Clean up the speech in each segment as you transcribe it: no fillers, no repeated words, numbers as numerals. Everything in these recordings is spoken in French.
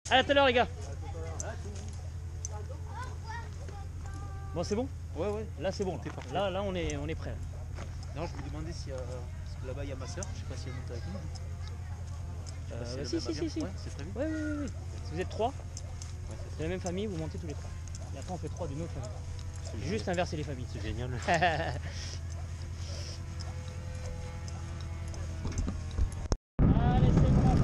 À tout à l'heure les gars. Bon c'est bon? Ouais, ouais. Là c'est bon. Là on est prêt. Non, je me demandais s'il y a... Parce que là-bas il y a ma soeur, je sais pas si elle monte avec nous. Si. Ouais, c'est prévu. Oui. Si vous êtes trois, Ouais, de la même famille, vous montez tous les trois. Et après on fait trois d'une autre famille. Juste inverser les familles. C'est génial. Allez c'est bon.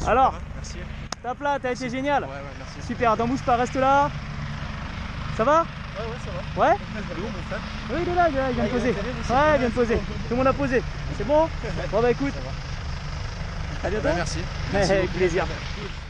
Alors, Merci. tape là, t'as été génial. Ouais, merci. Super, t'en bouge pas, reste là. Ça va? Ouais, ça va. Ouais? Il est où, mon frère? Oui, il est là, il vient de poser. Ouais, il vient de poser. Tout le monde a posé. C'est bon? Bon bah écoute. À bientôt. Merci. Avec plaisir.